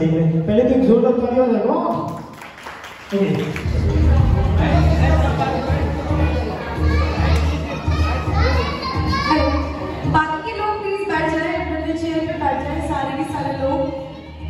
Stage में। पहले तो एक जोरदार ताली हो जाएगा। बाकी के लोग प्लीज बैठ जाए, अपने चेयर पे बैठ जाए, सारे के सारे लोग।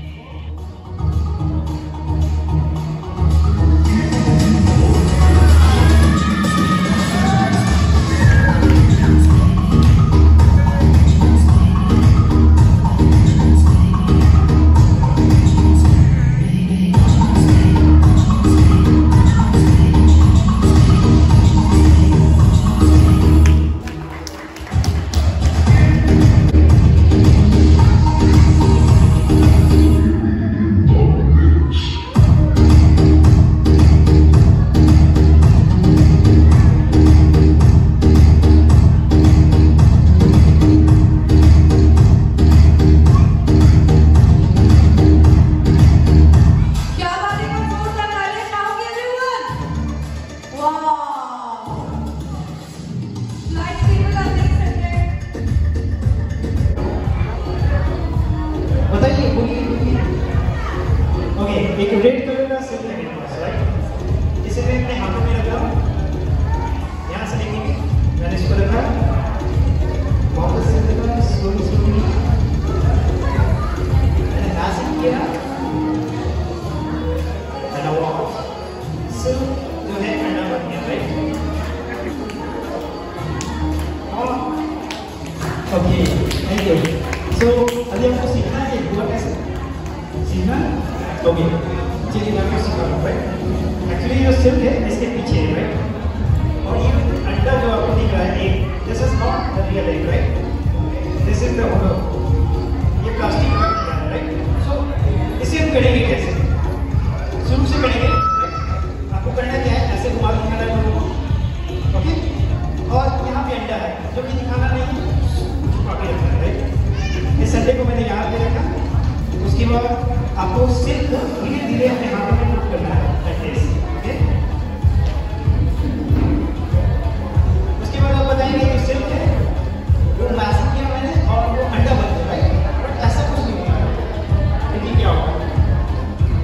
एक रेड कलर का सिल है मेरे पास, राइट? इसे मैं अपने हाथों में रख रहा हूँ, यहाँ से लेके मैंने इसको रखा, वापस से रखा, स्लोली मैंने नाजिक किया, मैंने वापस सिल जो है अंडा बन गया, right? Okay, thank you. So अभी हमको सीखना है हुआ कैसे सीखना। ओके, चलिए मैं आपको सिखा रहा हूँ, राइट? एक्चुअली जो सिल्क है इसके पीछे है, राइट? और ये अंडा जो आपको दिख रहा है एक, this is not the real egg, right? This is the hollow, ये प्लास्टिक का है, राइट? सो इसे हम करेंगे कैसे? शुरू से करेंगे, राइट? आपको करना क्या है, ऐसे घुमा दिखाना है लोगों को, ओके? और यहाँ पे अंडा है जो कि दिखाना नहीं है, छुपा के रखना है, राइट? इस अंडे को मैंने यहाँ पे रखा, उसके बाद आपको सिर्फ धीरे धीरे अपने हाथों में पुट करना है, ओके? उसके बाद आप बताएंगे कि सिल्क है वो मैसिंग किया मैंने और वो अंडा बन गया, राइट? बट ऐसा कुछ नहीं होता है। देखिए क्या होगा,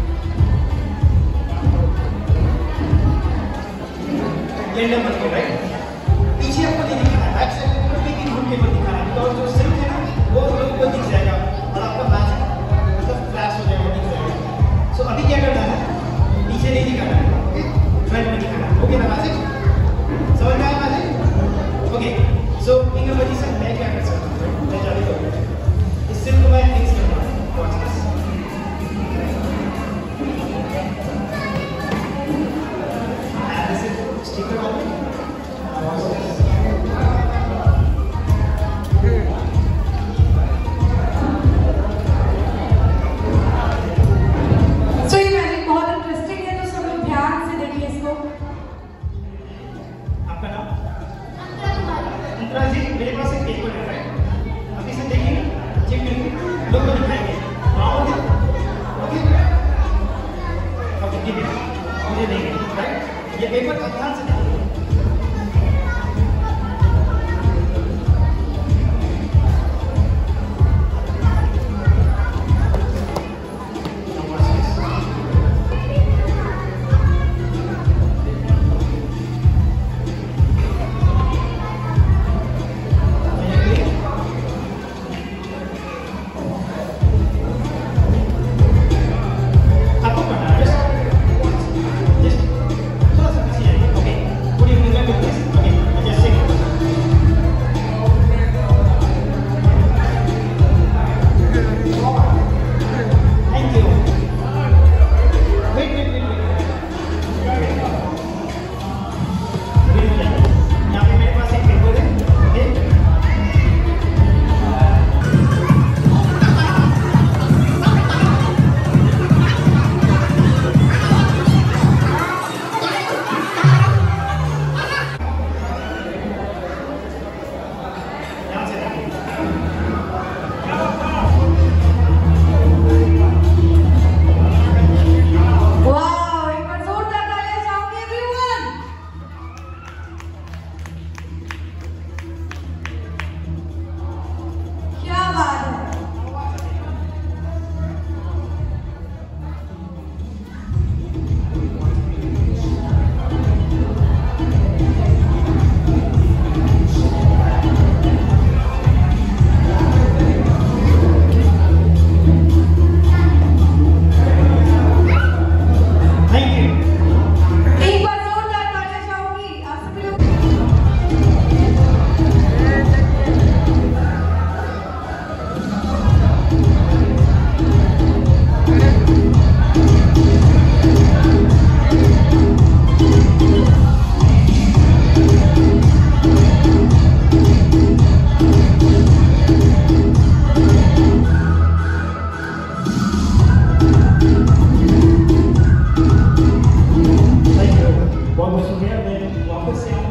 वापस से